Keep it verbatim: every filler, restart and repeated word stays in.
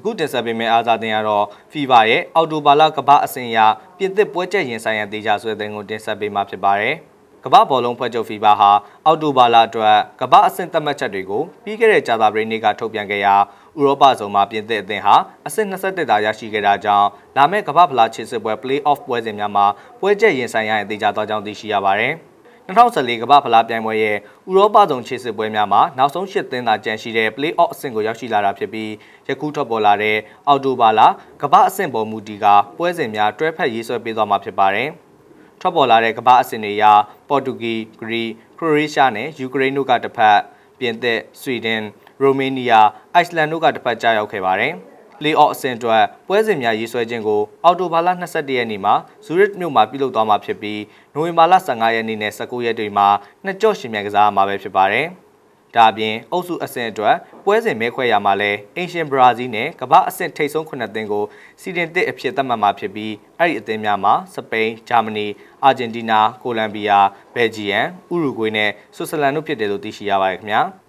ခုတင်ဆက်ပေးမယ့်အားသာတင်ကတော့ FIFA ရဲ့အော်တိုဘာလကမ္ဘာအဆင့်အရပြင်သစ်ပွဲချက်ရင်ဆိုင်ရန်တေချာဆွဲတဲ့ကိုတင်ဆက်ပေးမှာဖြစ်ပါတယ်။ကမ္ဘာဘောလုံးဖွဲ့ချုပ် FIFA ဟာအော်တိုဘာလအတွက်ကမ္ဘာအဆင့်သတ်မှတ်ချက်တွေကိုပြီးခဲ့တဲ့ကြာသပတေးနေ့ကထုတ်ပြန်ခဲ့ရာဥရောပစုံမှာပြင်သစ်အသင်းဟာအဆင့်၂၁တာရရှိခဲ့တာကြောင့်လာမယ့်ကမ္ဘာဖလားခြေစစ်ပွဲ Play-off ပွဲစဉ်များမှာပွဲချက်ရင်ဆိုင်ရန်တေချာသွားကြောင်းသိရှိရပါတယ်။၂၀၁၄ကမ္ဘာဖလားပြိုင်ပွဲရဲ့ဥရောပစုံခြေစစ်ပွဲများမှာနောက်ဆုံး၈သင်းသာကျန်ရှိတဲ့ Play-off အဆင့်ကိုရောက်ရှိလာတာဖြစ်ပြီးယခုထွက်ပေါ်လာတဲ့အော်တိုဘာလကမ္ဘာအဆင့်ပေါ်မူတည်ကပွဲစဉ်များတွဲဖက်ရေးဆွဲပေးသွားမှာဖြစ်ပါတယ်။ထွက်ပေါ်လာတဲ့ကမ္ဘာအဆင့်တွေအရပေါ်တူဂီ၊ဂရီ၊ခရိုအေးရှားနဲ့ယူကရိန်းတို့ကတစ်ဖက်ပြင်သစ်၊ဆွီဒင်၊ရိုမေးနီးယား၊အိုက်စလန်တို့ကတစ်ဖက်ကြားရောက်ခဲ့ပါတယ်။ Play-off အဆင့်အတွက်ပွဲစဉ်များရေးဆွဲခြင်းကိုအော်တိုဘာလ၂၁ရက်နေ့မှာဇူရစ်မြို့မှာပြုလုပ်သွားမှာဖြစ်ပြီးနိုဝင်ဘာလ၁၅ရက်နေ့နဲ့၁၉ရက်တွေမှာနှစ်ကြော့ရှင်မြန်ကစားမှာပဲဖြစ်ပါတယ်။ဒါအပြင်အုပ်စုအဆင့်အတွက်ပွဲစဉ်မဲခွဲရမှာလဲအင်ရှင်ဘရာဇီးနဲ့ကမ္ဘာအဆင့်ထိပ်ဆုံးခုနှစ်သင်းကိုစီဒင်တစ်အဖြစ်သတ်မှတ်မှာဖြစ်ပြီးအဲ့ဒီအသင်းများမှာစပိန်၊ဂျာမနီ၊အာဂျင်တီးနား၊ကိုလံဘီယာ၊ဘယ်လ်ဂျီယံ၊ဥရုဂွေးနဲ့ဆွစ်ဇာလန်တို့ဖြစ်တယ်လို့သိရှိရပါတယ်ခင်ဗျာ။